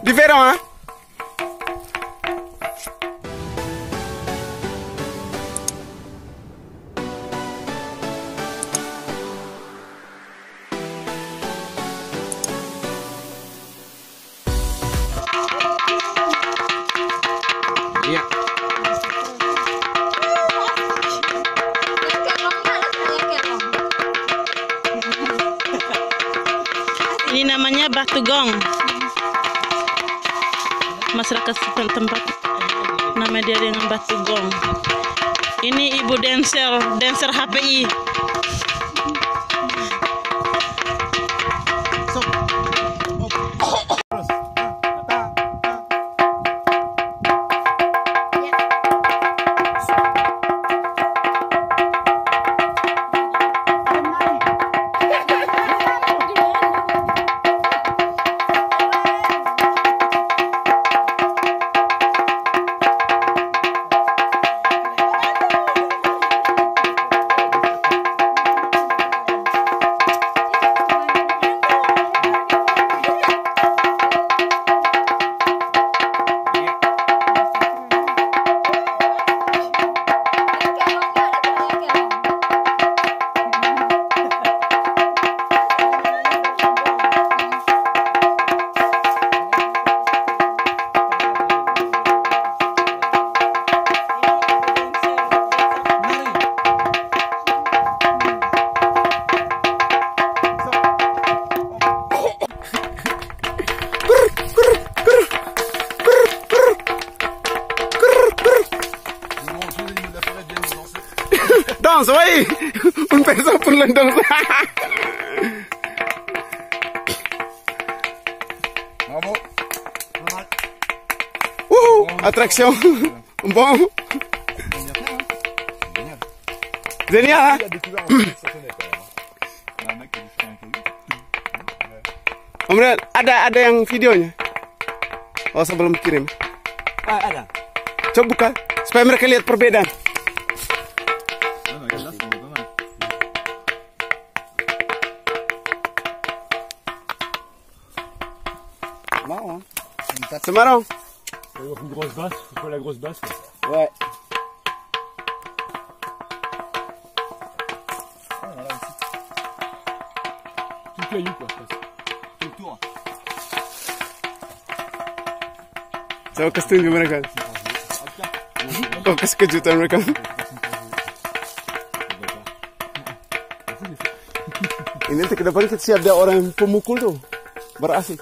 Différent, hein? Iya. Ini namanya batu gong. Masyarakat setempat nama dia dengan batu gong. Ini ibu dancer HPI. Danse, oui! Un peso pour le danse. Bravo. Attraction. Bon. Génial, hein? Kemudian ada yang videonya. Oh, sebelum kirim. Ada. Coba buka supaya mereka lihat perbedaan. Marrant, hein. C'est marrant. Il faut une grosse basse, il faut la grosse basse. Quoi. Ouais. Tout le caillou quoi, presque. Tout le tour. Coba kasih tunjuk mereka. Oh, kasih kejutan mereka. Ini nanti ke depan kita siap ada orang pemukul tuh. Berasik.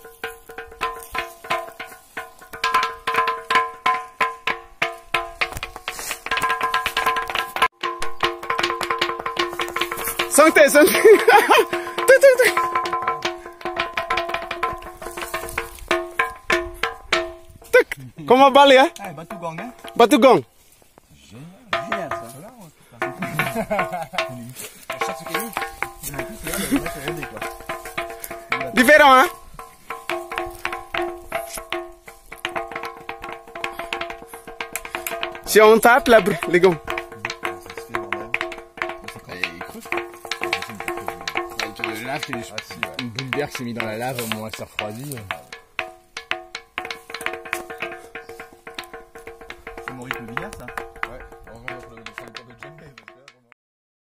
Santai. Tuh. Tuk. Comment balik ya? Batu gong, hein. Batu gong. Génial ça. Différent, hein? Si on tape là, les gars. Une boule d'air qui s'est mise dans la lave, au moins elle s'est refroidie.